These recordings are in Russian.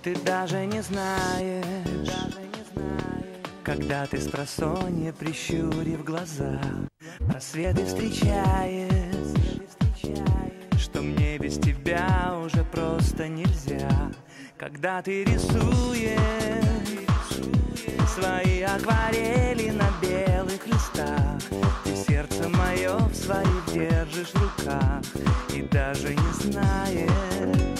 Ты даже не знаешь, когда ты спросонья, прищурив глаза, рассветы встречаешь, что мне без тебя уже просто нельзя. Когда ты рисуешь свои акварели на белых листах, ты сердце мое в своих держишь в руках и даже не знаешь.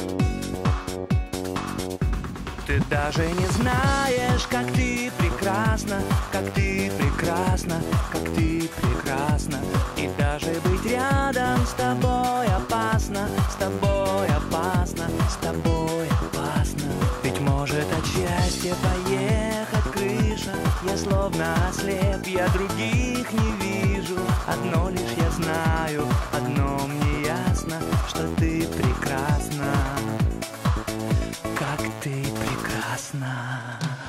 Ты даже не знаешь, как ты прекрасна, как ты прекрасна, как ты прекрасна. И даже быть рядом с тобой опасно, с тобой опасно, с тобой опасно. Ведь может от счастья поехать крыша. Я словно ослеп, я других не вижу. Одно лишь я знаю, одно мне ясно, что ты прекрасна, как ты прекрасна.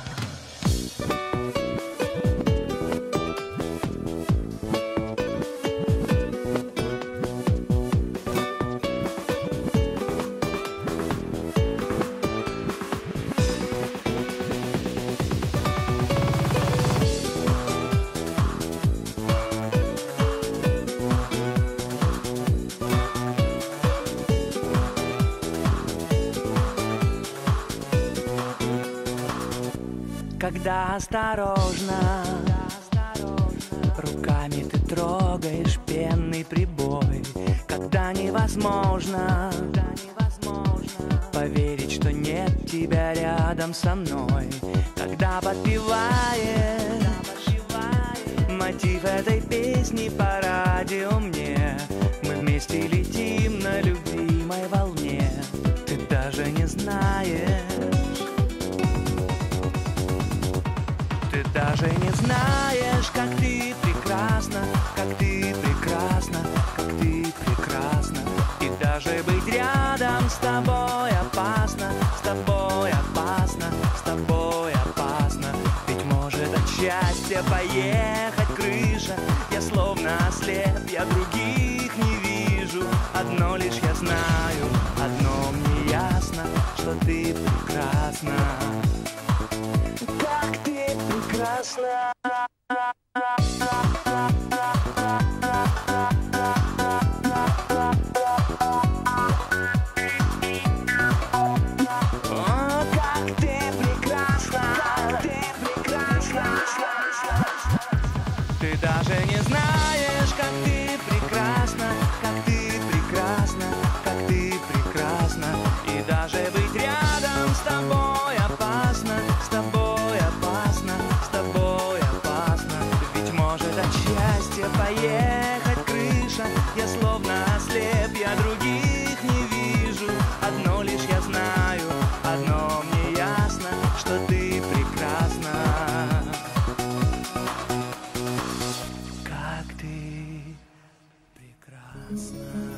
Когда осторожно руками ты трогаешь пенный прибой, когда невозможно поверить, что нет тебя рядом со мной, когда подпеваешь мотив этой песни по радио мне, мы вместе летим на любимой волне. Ты даже не знаешь, ты даже не знаешь, как ты прекрасна, как ты прекрасна, как ты прекрасна. И даже быть рядом с тобой опасно, с тобой опасно, с тобой опасно. Ведь может от счастья поехать крыша. Я словно ослеп, я других не вижу. Одно лишь я знаю, одно мне ясно, что ты прекрасна, как ты прекрасна. О, как ты прекрасна, как ты прекрасна. Ты даже не знаешь, как ты прекрасна, как ты прекрасна, как ты прекрасна. И даже быть рядом с тобой опасно, с тобой опасно, с тобой опасно. Ведь может от счастья поехать крыша. Я словно ослеп, я других не вижу. Одно лишь я знаю, одно мне ясно, что ты прекрасна, как ты прекрасна.